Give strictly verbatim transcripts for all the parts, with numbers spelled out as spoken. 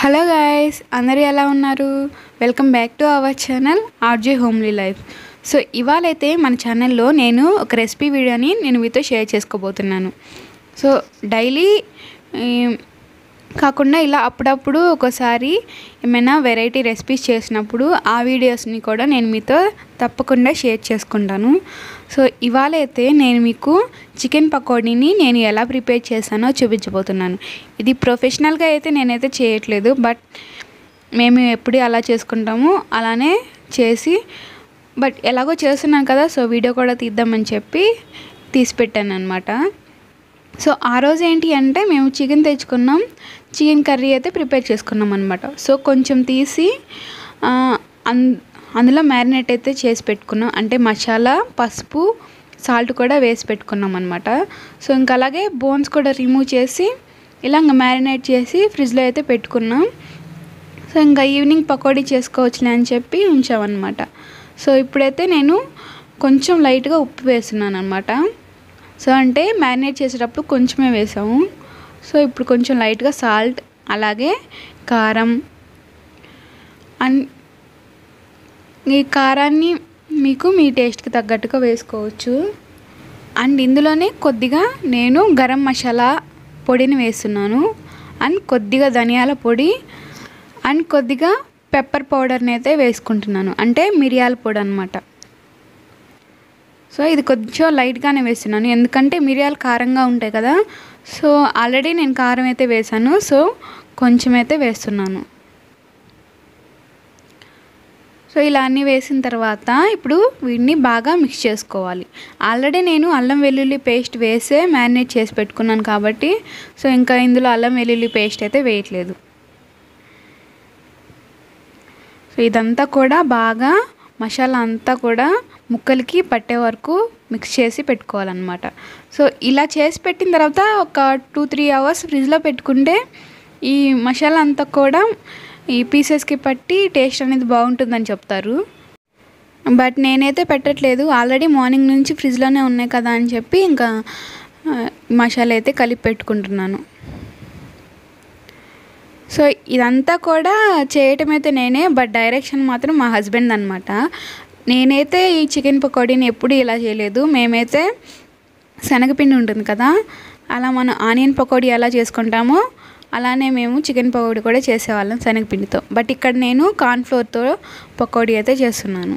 Hello guys, అందరూ ఎలా ఉన్నారు? Welcome back to our channel RJ homely life. So ఇవాళైతే మన ఛానల్లో నేను ఒక రెసిపీ వీడియోని నేను మీతో షేర్ చేసుకోబోతున్నాను. సో డైలీ కాకుండా ఇలా అప్పుడప్పుడు ఒకసారి ఏమైనా వెరైటీ రెసిపీస్ చేసినప్పుడు ఆ వీడియోస్ని కూడా నేను మీతో తప్పకుండా షేర్ చేసుకుంటాను. సో ఇవాళ అయితే నేను మీకు చికెన్ పకోడీని నేను ఎలా ప్రిపేర్ చేశానో చూపించబోతున్నాను. ఇది ప్రొఫెషనల్గా అయితే నేనైతే చేయట్లేదు, బట్ మేము ఎప్పుడు అలా చేసుకుంటాము అలానే చేసి, బట్ ఎలాగో చేస్తున్నాను కదా, సో వీడియో కూడా తీద్దామని చెప్పి తీసి పెట్టాను అనమాట. సో ఆ రోజు ఏంటి అంటే మేము చికెన్ తెచ్చుకున్నాం, చికెన్ కర్రీ అయితే ప్రిపేర్ చేసుకున్నాం అనమాట. సో కొంచెం తీసి అందులో మ్యారినేట్ అయితే చేసి పెట్టుకున్నాం, అంటే మసాలా, పసుపు, సాల్ట్ కూడా వేసి పెట్టుకున్నాం అనమాట. సో ఇంకా అలాగే బోన్స్ కూడా రిమూవ్ చేసి ఇలా ఇంకా మ్యారినేట్ చేసి ఫ్రిడ్జ్లో అయితే పెట్టుకున్నాం. సో ఇంకా ఈవినింగ్ పకోడీ చేసుకోవచ్చులే అని చెప్పి ఉంచామన్నమాట. సో ఇప్పుడైతే నేను కొంచెం లైట్గా ఉప్పు వేస్తున్నాను అనమాట. సో అంటే మ్యారినేట్ చేసేటప్పుడు కొంచెమే వేసాము. సో ఇప్పుడు కొంచెం లైట్గా సాల్ట్, అలాగే కారం, అండ్ ఈ కారాన్ని మీకు మీ టేస్ట్కి తగ్గట్టుగా వేసుకోవచ్చు. అండ్ ఇందులోనే కొద్దిగా నేను గరం మసాలా పొడిని వేస్తున్నాను, అండ్ కొద్దిగా ధనియాల పొడి, అండ్ కొద్దిగా పెప్పర్ పౌడర్ని అయితే వేసుకుంటున్నాను, అంటే మిరియాల పొడి అనమాట. సో ఇది కొంచెం లైట్గానే వేస్తున్నాను, ఎందుకంటే మిరియాలు కారంగా ఉంటాయి కదా. సో ఆల్రెడీ నేను కారం అయితే వేసాను, సో కొంచెం అయితే వేస్తున్నాను. సో ఇలా అన్నీ వేసిన తర్వాత ఇప్పుడు వీటిని బాగా మిక్స్ చేసుకోవాలి. ఆల్రెడీ నేను అల్లం వెల్లుల్లి పేస్ట్ వేసే మ్యారినేట్ చేసి పెట్టుకున్నాను కాబట్టి, సో ఇంకా ఇందులో అల్లం వెల్లుల్లి పేస్ట్ అయితే వేయట్లేదు. సో ఇదంతా కూడా బాగా మసాలా అంతా కూడా ముక్కలకి పట్టే వరకు మిక్స్ చేసి పెట్టుకోవాలన్నమాట. సో ఇలా చేసి పెట్టిన తర్వాత ఒక టూ త్రీ అవర్స్ ఫ్రిడ్జ్లో పెట్టుకుంటే ఈ మసాలా అంతా కూడా ఈ పీసెస్కి పట్టి టేస్ట్ అనేది బాగుంటుందని చెప్తారు. బట్ నేనైతే పెట్టట్లేదు, ఆల్రెడీ మార్నింగ్ నుంచి ఫ్రిడ్జ్లోనే ఉన్నాయి కదా అని చెప్పి ఇంకా మసాలా అయితే కలిపి పెట్టుకుంటున్నాను. సో ఇదంతా కూడా చేయటం అయితే నేనే, బట్ డైరెక్షన్ మాత్రం మా హస్బెండ్ అనమాట. నేనైతే ఈ చికెన్ పకోడీని ఎప్పుడు ఇలా చేయలేదు. మేమైతే శనగపిండి ఉంటుంది కదా, అలా మనం ఆనియన్ పకోడీ ఎలా చేసుకుంటామో అలానే మేము చికెన్ పకోడీ కూడా చేసేవాళ్ళం శనగపిండితో. బట్ ఇక్కడ నేను కార్న్ఫ్లోర్తో పకోడీ అయితే చేస్తున్నాను.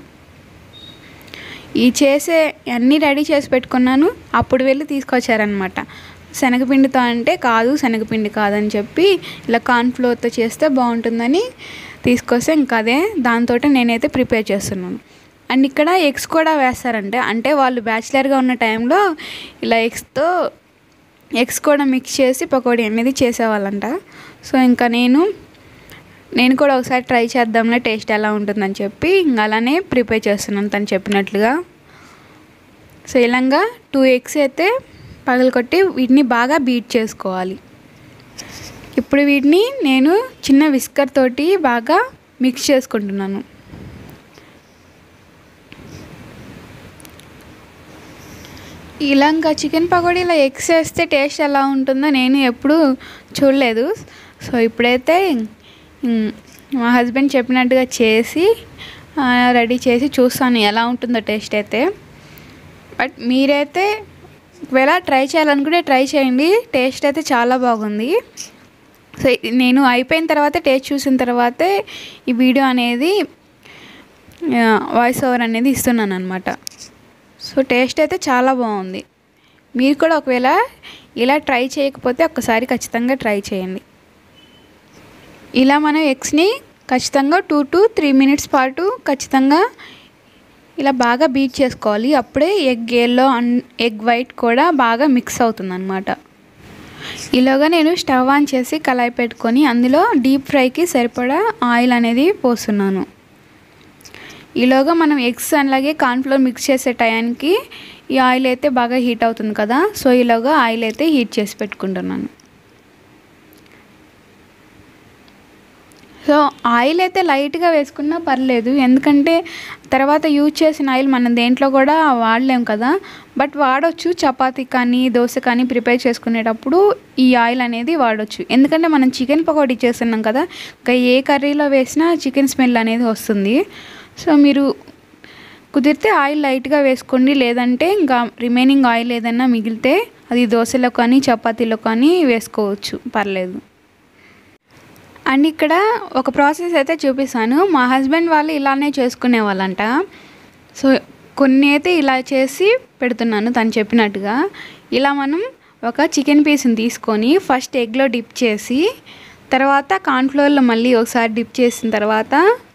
ఈ చేసే అన్నీ రెడీ చేసి పెట్టుకున్నాను, అప్పుడు వెళ్ళి తీసుకొచ్చారనమాట. శనగపిండితో అంటే కాదు, శనగపిండి కాదని చెప్పి ఇలా కార్న్ఫ్లోర్తో చేస్తే బాగుంటుందని తీసుకొస్తే ఇంకా అదే దాంతో నేనైతే ప్రిపేర్ చేస్తున్నాను. అండ్ ఇక్కడ ఎగ్స్ కూడా వేస్తారంటే, అంటే వాళ్ళు బ్యాచిలర్గా ఉన్న టైంలో ఇలా ఎగ్స్తో ఎగ్స్ కూడా మిక్స్ చేసి పకోడీ అనేది చేసేవాళ్ళంట. సో ఇంకా నేను నేను కూడా ఒకసారి ట్రై చేద్దాంలే టేస్ట్ ఎలా ఉంటుందని చెప్పి ఇంకా అలానే ప్రిపేర్ చేస్తున్నాను తను చెప్పినట్లుగా. సో ఇలాగా టూ ఎగ్స్ అయితే పగలకొట్టి వీటిని బాగా బీట్ చేసుకోవాలి. ఇప్పుడు వీటిని నేను చిన్న విస్కర్ తోటి బాగా మిక్స్ చేసుకుంటున్నాను. ఇలా ఇంకా చికెన్ పకోడీలో ఎగ్స్ వేస్తే టేస్ట్ ఎలా ఉంటుందో నేను ఎప్పుడు చూడలేదు. సో ఇప్పుడైతే మా హస్బెండ్ చెప్పినట్టుగా చేసి రెడీ చేసి చూస్తాను ఎలా ఉంటుందో టేస్ట్ అయితే. బట్ మీరైతే ఒకవేళ ట్రై చేయాలనుకుంటే ట్రై చేయండి, టేస్ట్ అయితే చాలా బాగుంది. సో నేను అయిపోయిన తర్వాత టేస్ట్ చూసిన తర్వాతే ఈ వీడియో అనేది వాయిస్ ఓవర్ అనేది ఇస్తున్నాను అనమాట. సో టేస్ట్ అయితే చాలా బాగుంది. మీరు కూడా ఒకవేళ ఇలా ట్రై చేయకపోతే ఒక్కసారి ఖచ్చితంగా ట్రై చేయండి. ఇలా మనం ఎగ్స్ని ఖచ్చితంగా టూ టు త్రీ మినిట్స్ పాటు ఖచ్చితంగా ఇలా బాగా బీట్ చేసుకోవాలి. అప్పుడే egg yellow and egg white కూడా బాగా మిక్స్ అవుతుంది అన్నమాట. ఇలాగా నేను స్టవ్ ఆన్ చేసి కళాయి పెట్టుకొని అందులో డీప్ ఫ్రైకి సరిపడా ఆయిల్ అనేది పోస్తున్నాను. ఈలోగా మనం ఎగ్స్ అలాగే కార్న్ఫ్లోర్ మిక్స్ చేసే టయానికి ఈ ఆయిల్ అయితే బాగా హీట్ అవుతుంది కదా. సో ఈలోగా ఆయిల్ అయితే హీట్ చేసి పెట్టుకుంటున్నాను. సో ఆయిల్ అయితే లైట్గా వేసుకున్నా పర్లేదు, ఎందుకంటే తర్వాత యూజ్ చేసిన ఆయిల్ మనం దేంట్లో కూడా వాడలేం కదా. బట్ వాడొచ్చు, చపాతీ కానీ దోశ కానీ ప్రిపేర్ చేసుకునేటప్పుడు ఈ ఆయిల్ అనేది వాడొచ్చు. ఎందుకంటే మనం చికెన్ పకోడీ చేస్తున్నాం కదా, ఇంకా ఏ కర్రీలో వేసినా చికెన్ స్మెల్ అనేది వస్తుంది. సో మీరు కుదిరితే ఆయిల్ లైట్గా వేసుకోండి, లేదంటే ఇంకా రిమైనింగ్ ఆయిల్ ఏదైనా మిగిలితే అది దోశలో కానీ చపాతీలో కానీ వేసుకోవచ్చు, పర్లేదు. అండ్ ఇక్కడ ఒక ప్రాసెస్ అయితే చూపిస్తాను. మా హస్బెండ్ వాళ్ళు ఇలానే చేసుకునే వాళ్ళంట. సో కొన్ని అయితే ఇలా చేసి పెడుతున్నాను తను చెప్పినట్టుగా. ఇలా మనం ఒక చికెన్ పీస్ని తీసుకొని ఫస్ట్ ఎగ్లో డిప్ చేసి, తర్వాత కార్న్ఫ్లోర్లో మళ్ళీ ఒకసారి డిప్ చేసిన తర్వాత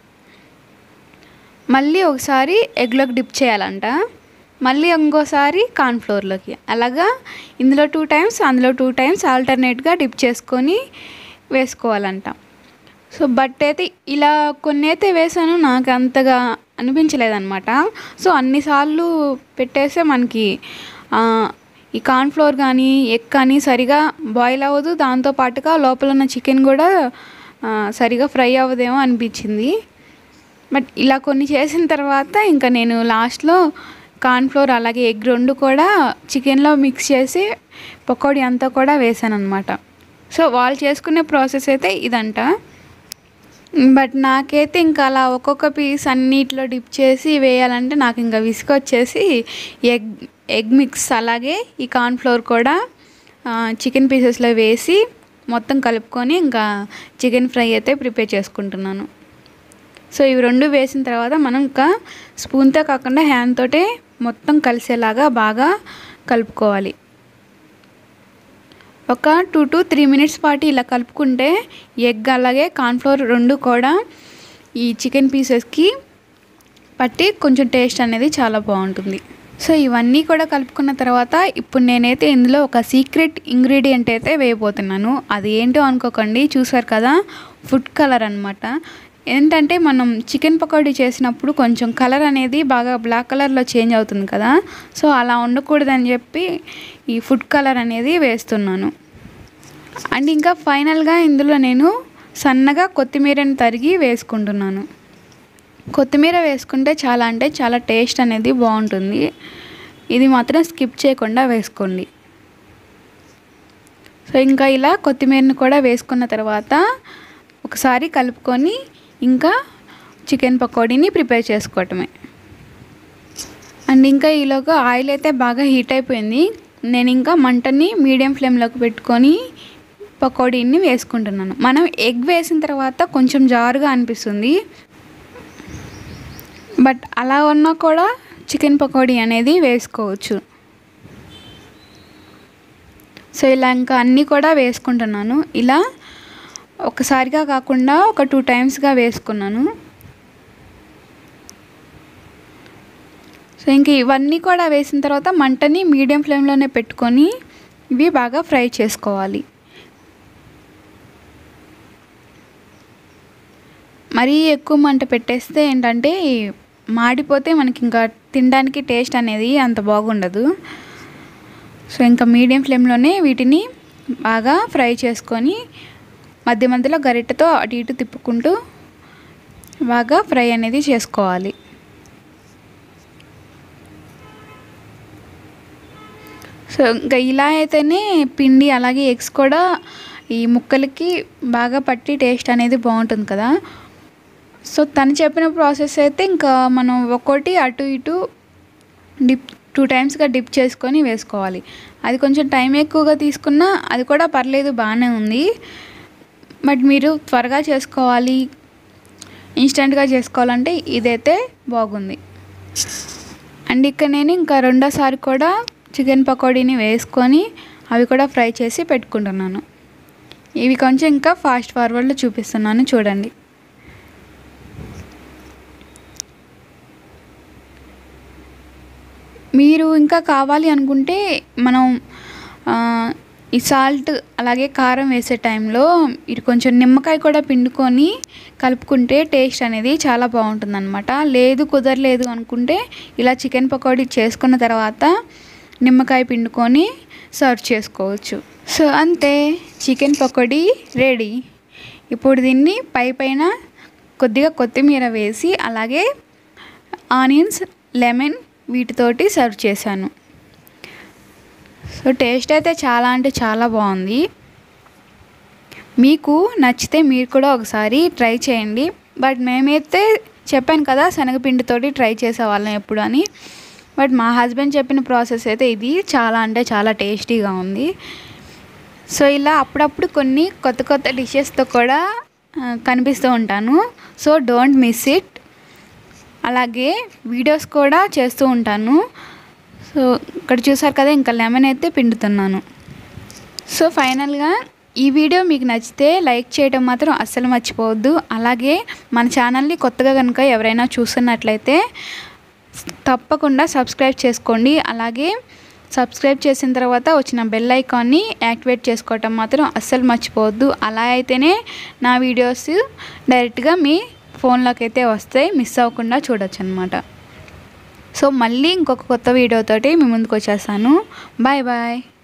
మళ్ళీ ఒకసారి ఎగ్లోకి డిప్ చేయాలంట, మళ్ళీ ఇంకోసారి కార్న్ఫ్లోర్లోకి, అలాగా ఇందులో టూ టైమ్స్ అందులో టూ టైమ్స్ ఆల్టర్నేట్గా డిప్ చేసుకొని వేసుకోవాలంట. సో బట్ అయితే ఇలా కొన్ని అయితే వేసాను, నాకు అంతగా అనిపించలేదన్నమాట. సో అన్నిసార్లు పెట్టేస్తే మనకి ఈ కార్న్ఫ్లోర్ కానీ ఎగ్ కానీ సరిగా బాయిల్ అవ్వదు, దాంతోపాటుగా లోపల ఉన్న చికెన్ కూడా సరిగా ఫ్రై అవ్వదేమో అనిపించింది. బట్ ఇలా కొన్ని చేసిన తర్వాత ఇంకా నేను లాస్ట్లో కార్న్ఫ్లోర్ అలాగే ఎగ్ రెండు కూడా చికెన్లో మిక్స్ చేసి పకోడీ అంతా కూడా వేసాను అనమాట. సో వాళ్ళు చేసుకునే ప్రాసెస్ అయితే ఇదంట. బట్ నాకైతే ఇంకా అలా ఒక్కొక్క పీస్ అన్నిట్లో డిప్ చేసి వేయాలంటే నాకు ఇంకా విసుకొచ్చేసి ఎగ్ ఎగ్ మిక్స్ అలాగే ఈ కార్న్ఫ్లోర్ కూడా చికెన్ పీసెస్లో వేసి మొత్తం కలుపుకొని ఇంకా చికెన్ ఫ్రై అయితే ప్రిపేర్ చేసుకుంటున్నాను. సో ఇవి రెండు వేసిన తర్వాత మనం ఇంకా స్పూన్తో కాకుండా హ్యాండ్ తోటే మొత్తం కలిసేలాగా బాగా కలుపుకోవాలి. ఒక టూ టు త్రీ మినిట్స్ పాటు ఇలా కలుపుకుంటే ఎగ్ అలాగే కార్న్ఫ్లోర్ రెండు కూడా ఈ చికెన్ పీసెస్కి పట్టి కొంచెం టేస్ట్ అనేది చాలా బాగుంటుంది. సో ఇవన్నీ కూడా కలుపుకున్న తర్వాత ఇప్పుడు నేనైతే ఇందులో ఒక సీక్రెట్ ఇంగ్రీడియంట్ అయితే వేయబోతున్నాను. అది ఏంటో అనుకోకండి, చూసారు కదా ఫుడ్ కలర్ అనమాట. ఏంటంటే మనం చికెన్ పకోడీ చేసినప్పుడు కొంచెం కలర్ అనేది బాగా బ్లాక్ కలర్లో చేంజ్ అవుతుంది కదా, సో అలా ఉండకూడదని చెప్పి ఈ ఫుడ్ కలర్ అనేది వేస్తున్నాను. అండ్ ఇంకా ఫైనల్గా ఇందులో నేను సన్నగా కొత్తిమీరని తరిగి వేసుకుంటున్నాను. కొత్తిమీర వేసుకుంటే చాలా అంటే చాలా టేస్ట్ అనేది బాగుంటుంది. ఇది మాత్రం స్కిప్ చేయకుండా వేసుకోండి. సో ఇంకా ఇలా కొత్తిమీరని కూడా వేసుకున్న తర్వాత ఒకసారి కలుపుకొని ఇంకా చికెన్ పకోడీని ప్రిపేర్ చేసుకోవటమే. అండ్ ఇంకా ఈలోగా ఆయిల్ అయితే బాగా హీట్ అయిపోయింది. నేను ఇంకా మంటని మీడియం ఫ్లేమ్లోకి పెట్టుకొని పకోడీని వేసుకుంటున్నాను. మనం ఎగ్ వేసిన తర్వాత కొంచెం జారుగా అనిపిస్తుంది, బట్ అలా ఉన్నా కూడా చికెన్ పకోడీ అనేది వేసుకోవచ్చు. సో ఇలా ఇంకా అన్నీ కూడా వేసుకుంటున్నాను. ఇలా ఒకసారిగా కాకుండా ఒక టూ టైమ్స్గా వేసుకున్నాను. సో ఇంక ఇవన్నీ కూడా వేసిన తర్వాత మంటని మీడియం ఫ్లేమ్లోనే పెట్టుకొని ఇవి బాగా ఫ్రై చేసుకోవాలి. మరీ ఎక్కువ మంట పెట్టేస్తే ఏంటంటే మాడిపోతే మనకి ఇంకా తినడానికి టేస్ట్ అనేది అంత బాగుండదు. సో ఇంకా మీడియం ఫ్లేమ్లోనే వీటిని బాగా ఫ్రై చేసుకొని మధ్య మధ్యలో గరిటెతో అటు ఇటు తిప్పుకుంటూ బాగా ఫ్రై అనేది చేసుకోవాలి. సో ఇంకా ఇలా అయితేనే పిండి అలాగే ఎగ్స్ కూడా ఈ ముక్కలకి బాగా పట్టి టేస్ట్ అనేది బాగుంటుంది కదా. సో తను చెప్పిన ప్రాసెస్ అయితే ఇంకా మనం ఒక్కోటి అటు ఇటు డిప్ టూ టైమ్స్గా డిప్ చేసుకొని వేసుకోవాలి. అది కొంచెం టైం ఎక్కువగా తీసుకున్నా అది కూడా పర్లేదు, బాగానే ఉంది. బట్ మీరు త్వరగా చేసుకోవాలి, ఇన్స్టెంట్గా చేసుకోవాలంటే ఇదైతే బాగుంది. అండ్ ఇక్కడ నేను ఇంకా రెండోసారి కూడా చికెన్ పకోడీని వేసుకొని అవి కూడా ఫ్రై చేసి పెట్టుకుంటున్నాను. ఇవి కొంచెం ఇంకా ఫాస్ట్ ఫార్వర్డ్లో చూపిస్తున్నాను చూడండి. మీరు ఇంకా కావాలి అనుకుంటే మనం ఈ సాల్ట్ అలాగే కారం వేసే టైంలో ఇది కొంచెం నిమ్మకాయ కూడా పిండుకొని కలుపుకుంటే టేస్ట్ అనేది చాలా బాగుంటుంది అనమాట. లేదు కుదరలేదు అనుకుంటే ఇలా చికెన్ పకోడీ చేసుకున్న తర్వాత నిమ్మకాయ పిండుకొని సర్వ్ చేసుకోవచ్చు. సో అంతే, చికెన్ పకోడీ రెడీ. ఇప్పుడు దీన్ని పై పైన కొద్దిగా కొత్తిమీర వేసి అలాగే ఆనియన్స్, లెమన్ వీటితోటి సర్వ్ చేశాను. సో టేస్ట్ అయితే చాలా అంటే చాలా బాగుంది. మీకు నచ్చితే మీరు కూడా ఒకసారి ట్రై చేయండి. బట్ మేమైతే చెప్పాను కదా శనగపిండితోటి ట్రై చేసేవాళ్ళం ఎప్పుడు అని. బట్ మా హస్బెండ్ చెప్పిన ప్రాసెస్ అయితే ఇది చాలా అంటే చాలా టేస్టీగా ఉంది. సో ఇలా అప్పుడప్పుడు కొన్ని కొత్త కొత్త డిషెస్తో కూడా కనిపిస్తూ ఉంటాను. So don't miss it. అలాగే వీడియోస్ కూడా చేస్తూ ఉంటాను. సో ఇక్కడ చూసారు కదా, ఇంకా లెమన్ అయితే పిండుతున్నాను. సో ఫైనల్గా ఈ వీడియో మీకు నచ్చితే లైక్ చేయడం మాత్రం అస్సలు మర్చిపోవద్దు. అలాగే మన ఛానల్ని కొత్తగా కనుక ఎవరైనా చూస్తున్నట్లయితే తప్పకుండా సబ్స్క్రైబ్ చేసుకోండి. అలాగే సబ్స్క్రైబ్ చేసిన తర్వాత వచ్చిన బెల్ ఐకాన్ని యాక్టివేట్ చేసుకోవటం మాత్రం అస్సలు మర్చిపోవద్దు. అలా అయితేనే నా వీడియోస్ డైరెక్ట్గా మీ ఫోన్లోకి అయితే వస్తాయి, మిస్ అవ్వకుండా చూడొచ్చు అనమాట. సో మళ్ళీ ఇంకొక కొత్త వీడియోతోటి మీ ముందుకు వచ్చేస్తాను. Bye bye.